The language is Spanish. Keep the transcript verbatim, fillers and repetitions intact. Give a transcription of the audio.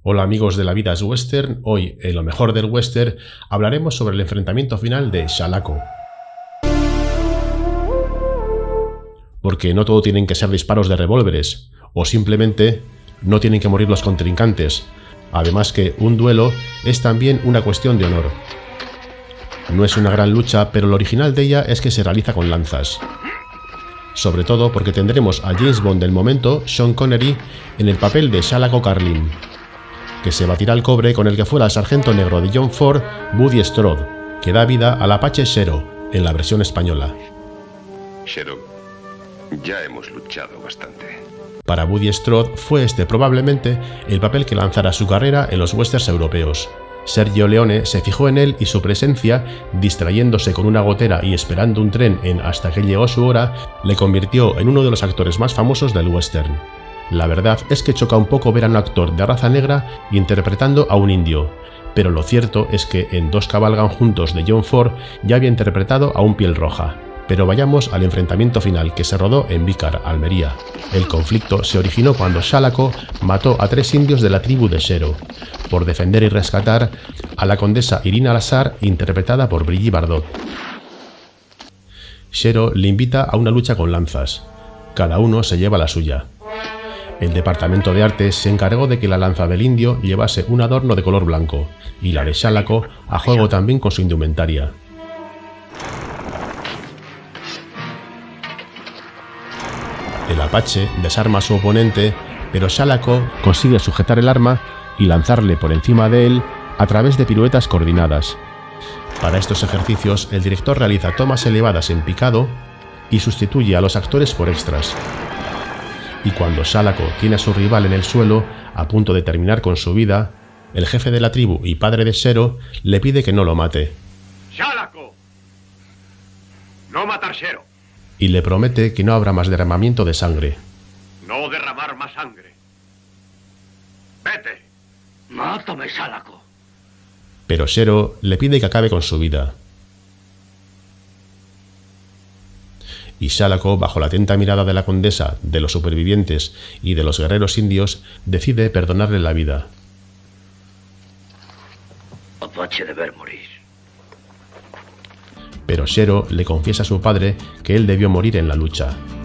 Hola amigos de La Vida es Western, hoy en lo mejor del western hablaremos sobre el enfrentamiento final de Shalako. Porque no todo tienen que ser disparos de revólveres, o simplemente no tienen que morir los contrincantes, además que un duelo es también una cuestión de honor. No es una gran lucha, pero lo original de ella es que se realiza con lanzas. Sobre todo porque tendremos a James Bond del momento, Sean Connery, en el papel de Shalako Carlin, que se batirá al cobre con el que fuera el sargento negro de John Ford, Woody Strode, que da vida al Apache Shero, en la versión española. Shero, ya hemos luchado bastante. Para Woody Strode fue este probablemente el papel que lanzara su carrera en los westerns europeos. Sergio Leone se fijó en él y su presencia, distrayéndose con una gotera y esperando un tren en Hasta que llegó su hora, le convirtió en uno de los actores más famosos del western. La verdad es que choca un poco ver a un actor de raza negra interpretando a un indio, pero lo cierto es que en Dos cabalgan juntos de John Ford ya había interpretado a un piel roja. Pero vayamos al enfrentamiento final, que se rodó en Vícar, Almería. El conflicto se originó cuando Shalako mató a tres indios de la tribu de Shero, por defender y rescatar a la condesa Irina Lazar, interpretada por Brigitte Bardot. Shero le invita a una lucha con lanzas. Cada uno se lleva la suya. El departamento de arte se encargó de que la lanza del indio llevase un adorno de color blanco, y la de Shalako a juego también con su indumentaria. El Apache desarma a su oponente, pero Shalako consigue sujetar el arma y lanzarle por encima de él a través de piruetas coordinadas. Para estos ejercicios, el director realiza tomas elevadas en picado y sustituye a los actores por extras. Y cuando Shalako tiene a su rival en el suelo, a punto de terminar con su vida, el jefe de la tribu y padre de Shero le pide que no lo mate. ¡Shalako! ¡No matar Shero! Y le promete que no habrá más derramamiento de sangre. ¡No derramar más sangre! ¡Vete! ¡Mátame, Shalako! Pero Shero le pide que acabe con su vida. Y Shalako, bajo la atenta mirada de la condesa, de los supervivientes y de los guerreros indios, decide perdonarle la vida. Apache deber morir. Pero Shero le confiesa a su padre que él debió morir en la lucha.